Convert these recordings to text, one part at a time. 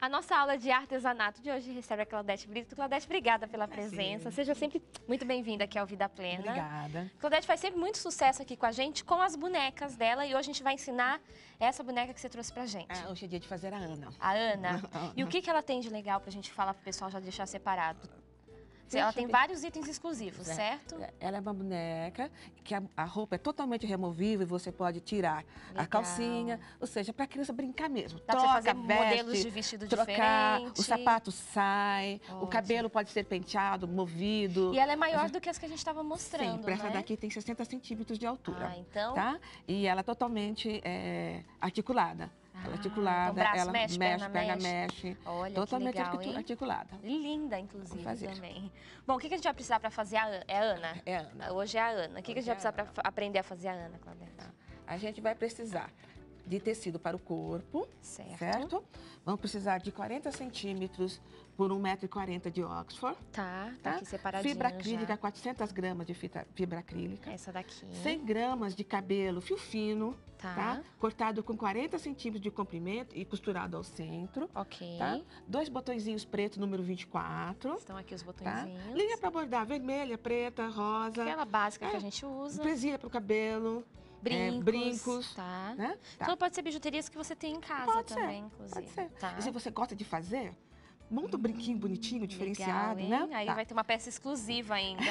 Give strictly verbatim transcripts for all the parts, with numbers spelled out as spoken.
A nossa aula de artesanato de hoje recebe a Claudete Brito. Claudete, obrigada pela presença. Sim. Seja sempre muito bem-vinda aqui ao Vida Plena. Obrigada. Claudete faz sempre muito sucesso aqui com a gente, com as bonecas dela. E hoje a gente vai ensinar essa boneca que você trouxe pra gente. Ah, hoje é dia de fazer a Ana. A Ana. E o que, que ela tem de legal pra gente falar pro pessoal já deixar separado? Ela tem vários itens exclusivos, é, certo? Ela é uma boneca que a, a roupa é totalmente removível e você pode tirar Legal. a calcinha, ou seja, para a criança brincar mesmo. Dá Troca, pra fazer veste, modelos de vestido trocar, diferente. o sapato sai, Ótimo. o cabelo pode ser penteado, movido. E ela é maior do que as que a gente estava mostrando, Sim, essa né? daqui tem sessenta centímetros de altura. Ah, então... Tá? E ela é totalmente é, articulada. Ela é articulada, então braço ela mexe, mexe, perna pega, mexe. mexe. Olha, totalmente que legal, articu- hein? articulada. Linda, inclusive, Vamos fazer. também. Bom, o que que a gente vai precisar para fazer a Ana? É a Ana? É a Ana. Hoje é a Ana. O que, que a gente vai Hoje é precisar para aprender a fazer a Ana, Claudete? A gente vai precisar de tecido para o corpo, Certo. certo? Vamos precisar de quarenta centímetros por um metro e quarenta de Oxford. Tá, tá, tá aqui separadinho Fibra acrílica, já. quatrocentas gramas de fita, fibra acrílica. Essa daqui. cem gramas de cabelo fio fino, Tá. tá? Cortado com quarenta centímetros de comprimento e costurado ao centro. Ok. Tá? Dois botõezinhos pretos, número vinte e quatro. Estão aqui os Tá? botõezinhos. Linha para bordar, vermelha, preta, rosa. Aquela básica que É. a gente usa. Presilha para o cabelo. Brincos. É, brincos. Tá. Né? Tá. Então pode ser bijuterias que você tem em casa Pode também, ser, inclusive. Pode ser. Tá. E se você gosta de fazer, monta um brinquinho bonitinho, diferenciado, Legal, hein? né? Aí Tá. vai ter uma peça exclusiva ainda.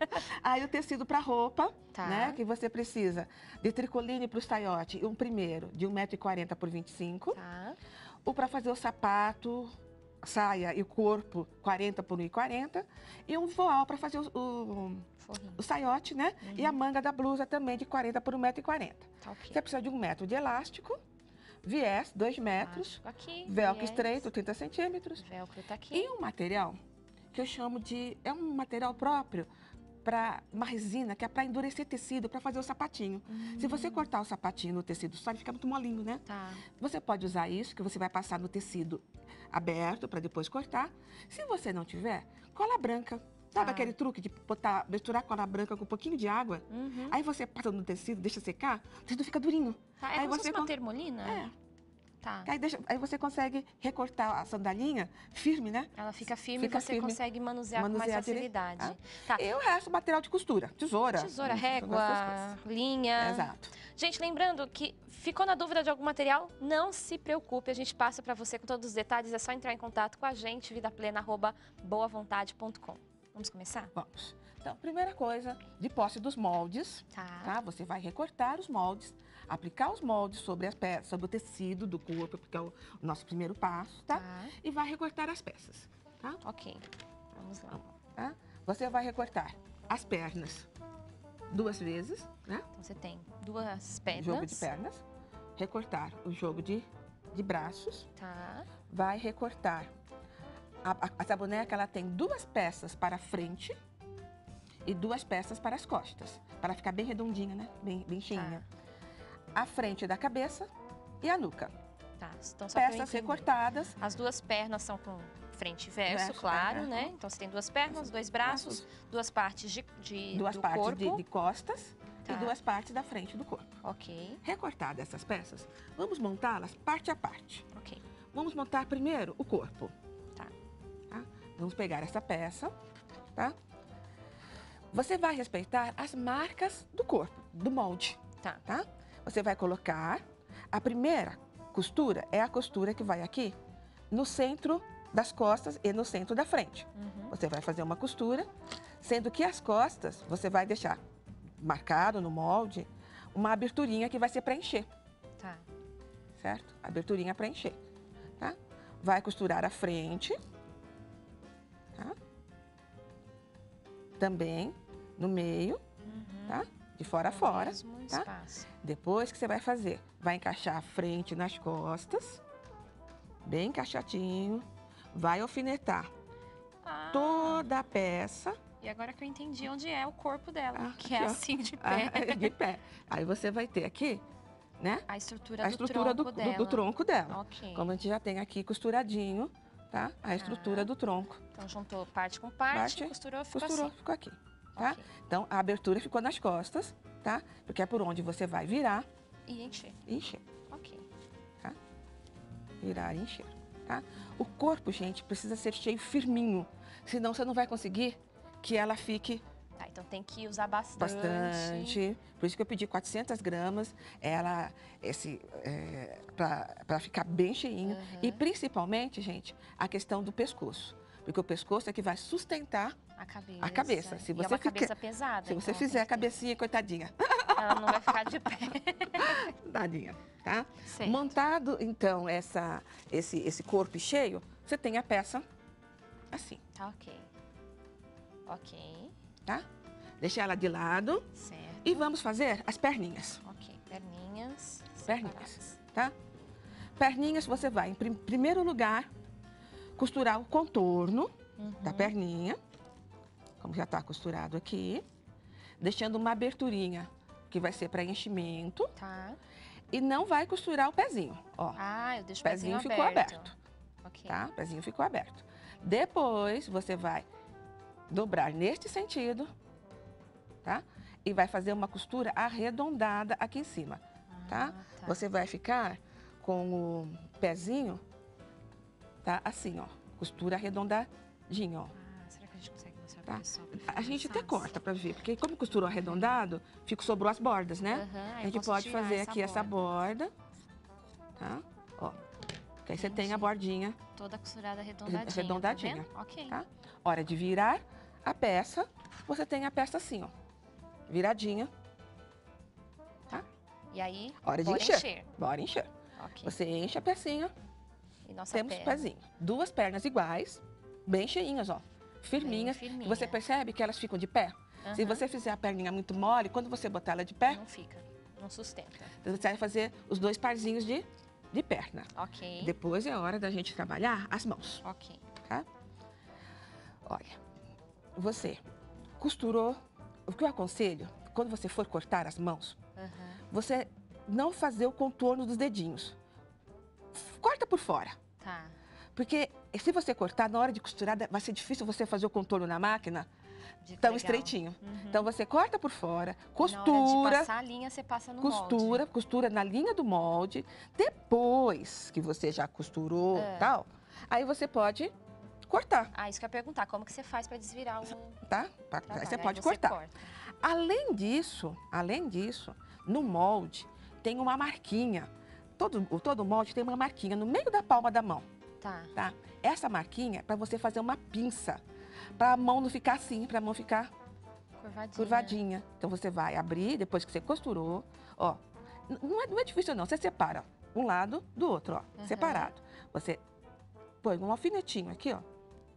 Aí o tecido para roupa, Tá. né? Que você precisa de tricoline para o saiote, um primeiro de um metro e quarenta por vinte e cinco. Tá. O para fazer o sapato, saia e o corpo, quarenta por um e quarenta. E um voal para fazer o, o, Forrinho. o saiote, né? Uhum. E a manga da blusa também de quarenta por um metro e quarenta. Tá ok. Você precisa de um metro de elástico, viés, dois metros, Elástico aqui. velcro viés. estreito, trinta centímetros. Velcro tá aqui. E um material que eu chamo de... É um material próprio para uma resina, que é para endurecer tecido, para fazer o sapatinho. Hum. Se você cortar o sapatinho no tecido só, ele fica muito molinho, né? Tá. Você pode usar isso, que você vai passar no tecido aberto para depois cortar. Se você não tiver, cola branca. Sabe Tá. aquele truque de botar, misturar cola branca com um pouquinho de água? Uhum. Aí você passa no tecido, deixa secar, o tecido fica durinho. Tá, é aí como se você fosse uma con- termolina? É. Tá. Aí, deixa- aí você consegue recortar a sandalinha firme, né? Ela fica firme Fica e você firme. consegue manusear, com Manusear mais direito, facilidade. tá? Tá. E o resto, material de costura, tesoura. Tesoura, essas régua, linha. Exato. Gente, lembrando que ficou na dúvida de algum material, não se preocupe, a gente passa para você com todos os detalhes, é só entrar em contato com a gente, vidaplena arroba boa vontade ponto com. Vamos começar? Vamos. Então, primeira coisa, de posse dos moldes, Tá. tá? Você vai recortar os moldes, aplicar os moldes sobre as peças, sobre o tecido do corpo, porque é o nosso primeiro passo, tá? Tá. E vai recortar as peças, tá? Ok, vamos lá. Tá? Você vai recortar as pernas duas vezes, né? Então você tem duas pernas. Jogo de pernas. Recortar o jogo de, de braços. Tá. Vai recortar. A, a, essa boneca, ela tem duas peças para frente e duas peças para as costas, para ficar bem redondinha, né? Bem, bem cheinha. A frente da cabeça e a nuca. Tá. Então, só pra eu Peças entender. recortadas. As duas pernas são com frente e verso, Verso, claro, é, é. né? Então você tem duas pernas, dois braços, duas partes de, de Duas do partes corpo. de, de costas Tá. e duas partes da frente do corpo. Ok, Recortadas essas peças, vamos montá-las parte a parte. ok. Vamos montar primeiro o corpo. Tá. Tá? Vamos pegar essa peça, tá? Você vai respeitar as marcas do corpo, do molde, Tá. tá? Você vai colocar, a primeira costura é a costura que vai aqui no centro das costas e no centro da frente. Uhum. Você vai fazer uma costura, sendo que as costas você vai deixar marcado no molde uma aberturinha que vai ser para encher, Tá. certo? Aberturinha para encher, tá? Vai costurar a frente, tá? Também no meio, Uhum. tá? De fora a No fora, mesmo tá? espaço. Depois que você vai fazer, vai encaixar a frente nas costas, bem encaixadinho, vai alfinetar Ah, toda a peça. e agora que eu entendi onde é o corpo dela, Ah, que é aqui, ó. assim de pé. Ah, de pé. Aí você vai ter aqui, né? A estrutura, A do, estrutura do, tronco do- dela. do tronco dela. Ok. Como a gente já tem aqui costuradinho, tá? A estrutura do tronco. Então juntou parte com parte, Parte, costurou, ficou Costurou, assim. ficou aqui, tá? Ok. Então, a abertura ficou nas costas, tá? Porque é por onde você vai virar E encher. e encher. Ok. Virar e encher. tá? O corpo, gente, precisa ser cheio firminho, senão você não vai conseguir que ela fique Tá, então tem que usar bastante. bastante. Por isso que eu pedi quatrocentas gramas, ela, esse, é, para ficar bem cheinho. Uhum. E principalmente, gente, a questão do pescoço. Porque o pescoço é que vai sustentar A cabeça. a cabeça. Se E você é uma fica- cabeça pesada. Se você então fizer a tem que ter. cabecinha, coitadinha, Ela não vai ficar de pé. tadinha, tá? Certo. Montado, então, essa, esse, esse corpo cheio, você tem a peça assim, Tá, ok. Ok. tá? Deixa ela de lado Certo. e vamos fazer as perninhas, Ok. Perninhas. Perninhas. separadas. tá? Perninhas, você vai, em prim- primeiro lugar, costurar o contorno Uhum. da perninha, como já está costurado aqui, deixando uma aberturinha, que vai ser para enchimento, Tá. e não vai costurar o pezinho, ó. Ah, eu deixo O pezinho o ficou aberto, Ok. tá? O pezinho ficou aberto. Depois, você vai dobrar neste sentido, tá? E vai fazer uma costura arredondada aqui em cima, tá? Ah, Você vai ficar com o pezinho, tá? Assim, ó. Costura arredondadinho, ó. Ah, será que a gente consegue mostrar Tá? pro pessoal? pra A ficar gente mais até fácil? corta pra ver, porque como costurou arredondado, fica, sobrou as bordas, né? Aham, aí A eu gente posso pode tirar fazer aqui essa borda. borda, tá? Ó. Que aí você tem a Entendi. bordinha, Toda costurada arredondadinha. Arredondadinha, Tá vendo? Ok. tá? Hora de virar a peça, você tem a peça assim, ó. Viradinha, tá? E aí, Hora de bora encher. encher. Bora encher. Ok. Você enche a pecinha, E nossa temos o perna. pezinho. Duas pernas iguais, bem cheinhas, ó. Firminhas. Bem firminha. E você percebe que elas ficam de pé? Se Aham. você fizer a perninha muito mole, quando você botar ela de pé, Não fica. Não sustenta. você vai fazer os dois parzinhos de, de perna. Ok. Depois é hora da gente trabalhar as mãos, Ok. tá? Olha, você costurou. O que eu aconselho, quando você for cortar as mãos, Aham. você não fazer o contorno dos dedinhos. Corta por fora. Tá. Porque se você cortar, na hora de costurar, vai ser difícil você fazer o contorno na máquina Dica tão legal. estreitinho. Uhum. Então você corta por fora, Na hora de costura, passar a linha, você passa no costura, molde. costura na linha do molde. Depois que você já costurou É. tal, aí você pode cortar, Ah, isso que eu ia perguntar. Como que você faz pra desvirar o tá? Pra- trabalho? Aí você Aí pode cortar. corta. Além disso, além disso, no molde tem uma marquinha. Todo, todo molde tem uma marquinha no meio da palma da mão, Tá. tá? Essa marquinha é para você fazer uma pinça, para a mão não ficar assim, para a mão ficar Curvadinha. curvadinha. Então você vai abrir, depois que você costurou, ó. n- Não é, não é difícil não, você separa um lado do outro, ó, Uhum. separado. Você põe um alfinetinho aqui, ó,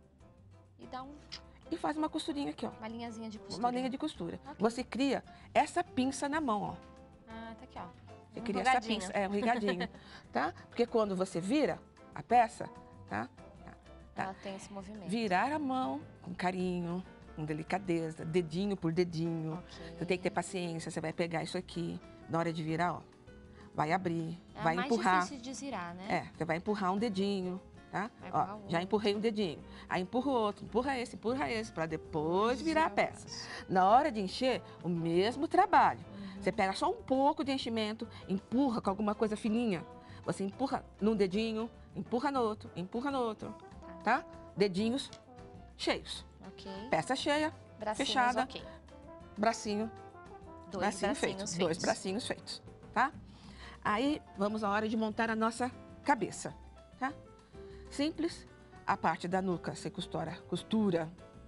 E dá um, e faz uma costurinha aqui, ó. uma linhazinha de costura. Uma linha de costura. Ok. Você cria essa pinça na mão, ó. Ah, tá aqui, ó. Você Um cria essa rigadinho. pinça, é um rigadinho, tá? Porque quando você vira a peça, tá? Tá, tá. Ela tem esse movimento. Virar a mão com carinho, com delicadeza, dedinho por dedinho. Ok. Você tem que ter paciência, você vai pegar isso aqui, na hora de virar, ó. Vai abrir, É vai a mais empurrar. difícil de desvirar, né? É, você vai empurrar um dedinho, tá? Vai Ó, empurrar o já outro. empurrei um dedinho. Aí empurra o outro, empurra esse, empurra esse, para depois virar a Desvirar o peça. braço. Na hora de encher, o mesmo trabalho. Uhum. Você pega só um pouco de enchimento, empurra com alguma coisa fininha. Você empurra num dedinho, empurra no outro, empurra no outro, tá? Dedinhos cheios. Ok. Peça cheia, Bracinhos, fechada. ok. bracinho, Dois bracinho bracinhos feito. feitos. Dois bracinhos feitos, tá? Aí, vamos à hora de montar a nossa cabeça, tá? Simples. A parte da nuca, você costura, costura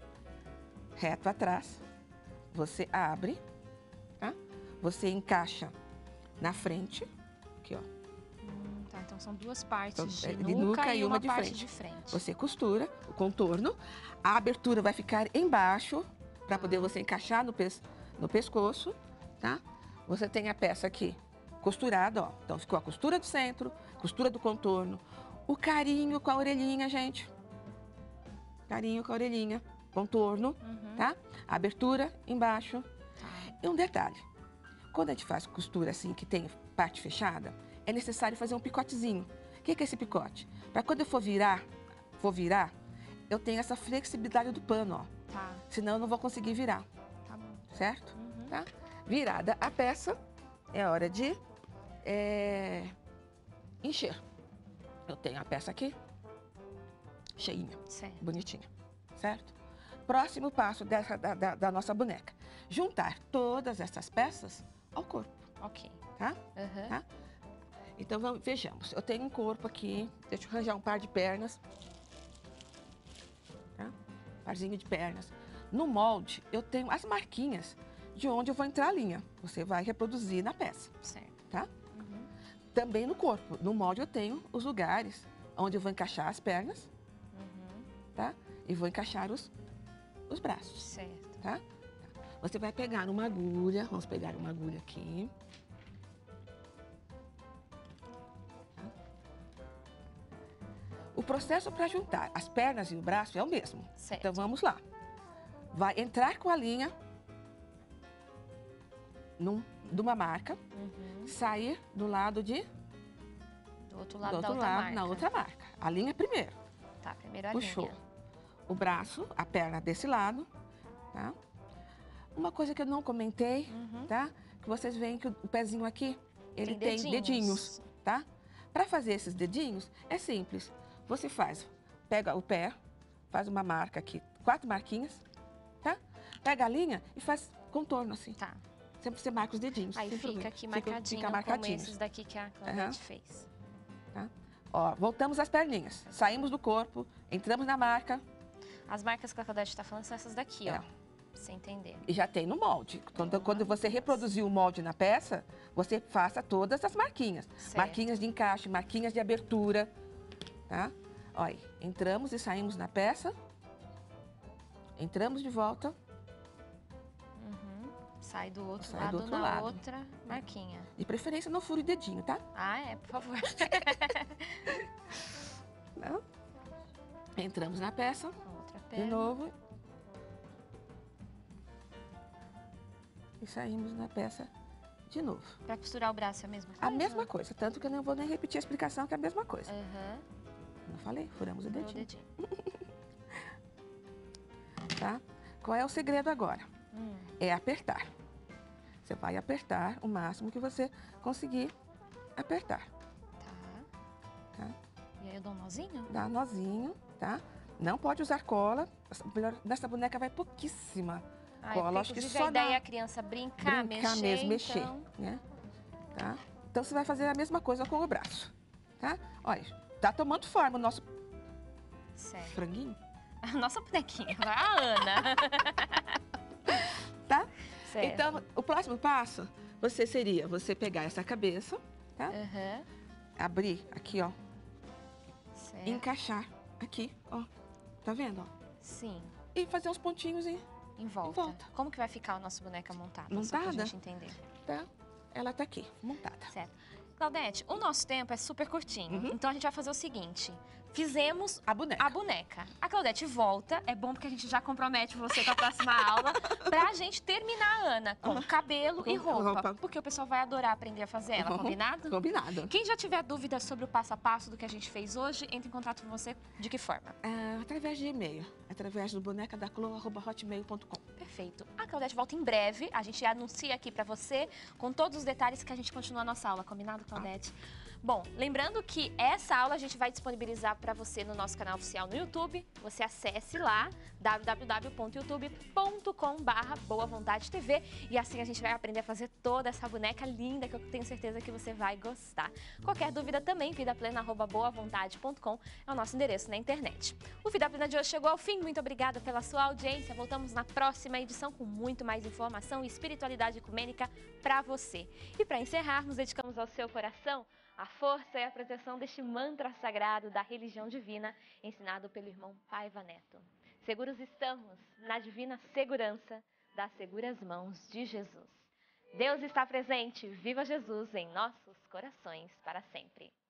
reto atrás. Você abre, tá? Você encaixa na frente, aqui, ó. Hum, tá, então são duas partes Então, de, é, nuca de nuca e, e uma, uma de parte frente. de frente. Você costura o contorno, a abertura vai ficar embaixo, para poder você encaixar no, pes no pescoço, tá? Você tem a peça aqui costurada, ó. Então ficou a costura do centro, costura do contorno, o carinho com a orelhinha, gente. Carinho com a orelhinha, contorno, Uhum. tá? A abertura embaixo. Tá. E um detalhe, quando a gente faz costura assim, que tem parte fechada, é necessário fazer um picotezinho. O que que é esse picote? Para quando eu for virar, for virar, eu tenho essa flexibilidade do pano, ó. Tá, Senão eu não vou conseguir virar, tá bom. certo? Uhum. Tá? Virada a peça, é hora de é, encher. Eu tenho a peça aqui, cheinha, Certo. bonitinha, certo? Próximo passo dessa, da, da, da nossa boneca. Juntar todas essas peças ao corpo, Ok. tá? Uhum. Tá? Então, vamos, vejamos. Eu tenho um corpo aqui. Deixa eu arranjar um par de pernas. Tá? Parzinho de pernas. No molde, eu tenho as marquinhas de onde eu vou entrar a linha. Você vai reproduzir na peça, Certo. tá? Uhum. Também no corpo. No molde, eu tenho os lugares onde eu vou encaixar as pernas, Uhum. tá? E vou encaixar os, os braços, Certo. tá? Você vai pegar uma agulha. Vamos pegar uma agulha aqui. O processo para juntar as pernas e o braço é o mesmo. Certo. Então, vamos lá. Vai entrar com a linha num, numa marca, Uhum. sair do lado de... Do outro lado do da outro outra lado, marca. na outra marca. A linha primeiro. Tá, primeiro a Puxou. linha. O braço, a perna desse lado, tá? Uma coisa que eu não comentei, Uhum. tá? Que vocês veem que o o pezinho aqui, ele Tem tem, dedinhos. dedinhos, tá? Para fazer esses dedinhos, é simples. Você faz, pega o pé, faz uma marca aqui, quatro marquinhas, tá? Pega a linha e faz contorno assim. Tá. Sempre você marca os dedinhos. Aí sem fica problema. aqui marcadinho, fica como marcadinhos, esses daqui que a Claudete Aham. fez. tá? Ó, voltamos às perninhas. Saímos do corpo, entramos na marca As marcas que a Claudete está falando são essas daqui, É. ó. Pra você entender. e já tem no molde. Quando, Uma, quando você duas. reproduzir o molde na peça, você faça todas as marquinhas. Certo. Marquinhas de encaixe, marquinhas de abertura, tá? Olha, entramos e saímos na peça. Entramos de volta. Uhum. Sai do outro Sai lado do outro na lado. outra marquinha. De preferência, não fure o dedinho, tá? Ah, é, por favor. Não? Entramos na peça, Outra de perna. novo. E saímos na peça de novo. Pra costurar o braço é a mesma coisa? A mesma coisa, tanto que eu não vou nem repetir a explicação, que é a mesma coisa. Aham. Não falei? Furamos o Furou o dedinho, dedinho. tá? Qual é o segredo agora? Hum. É apertar. Você vai apertar o máximo que você conseguir apertar, Tá. tá? E aí eu dou um nozinho? Dá nozinho, tá? Não pode usar cola. Essa- melhor- Nessa boneca vai pouquíssima Ah, cola. porque, Acho que inclusive, só a ideia dá é a criança brincar, brincar mexer, mesmo, mexer, então... né? Tá? Então, você vai fazer a mesma coisa com o braço, tá? Olha, tá tomando forma o nosso Certo. franguinho, A nossa bonequinha, a Ana. tá? Certo. Então, o próximo passo, você seria você pegar essa cabeça, tá? Aham. Abrir aqui, ó, Certo. e encaixar aqui, ó. Tá vendo, ó? Sim, E fazer uns pontinhos e, em volta. volta. Como que vai ficar a nossa boneca montada? Só Montada? pra gente entender. tá? Ela tá aqui, montada. Certo. Claudete, o nosso tempo é super curtinho. Uhum. Então a gente vai fazer o seguinte. Fizemos A boneca. a boneca. A Claudete volta. É bom porque a gente já compromete você com a próxima aula. Pra gente terminar a Ana com cabelo e Com roupa. roupa. Porque o pessoal vai adorar aprender a fazer ela, Uhum. combinado? Combinado. Quem já tiver dúvida sobre o passo a passo do que a gente fez hoje, entre em contato com você de que forma? Ah, através de e-mail, através do boneca da clo arroba hotmail ponto com. Perfeito. A Claudete volta em breve. A gente anuncia aqui pra você com todos os detalhes que a gente continua a nossa aula. Combinado, Claudete? Bom, lembrando que essa aula a gente vai disponibilizar para você no nosso canal oficial no YouTube. Você acesse lá, w w w ponto youtube ponto com barra boa vontade T V, e assim a gente vai aprender a fazer toda essa boneca linda que eu tenho certeza que você vai gostar. Qualquer dúvida também, vidaplena arroba boa vontade ponto com é o nosso endereço na internet. O Vida Plena de hoje chegou ao fim. Muito obrigada pela sua audiência. Voltamos na próxima edição com muito mais informação e espiritualidade ecumênica para você. E para encerrarmos, dedicamos ao seu coração a força e a proteção deste mantra sagrado da religião divina, ensinado pelo irmão Paiva Neto. Seguros estamos na divina segurança das seguras mãos de Jesus. Deus está presente, viva Jesus em nossos corações para sempre.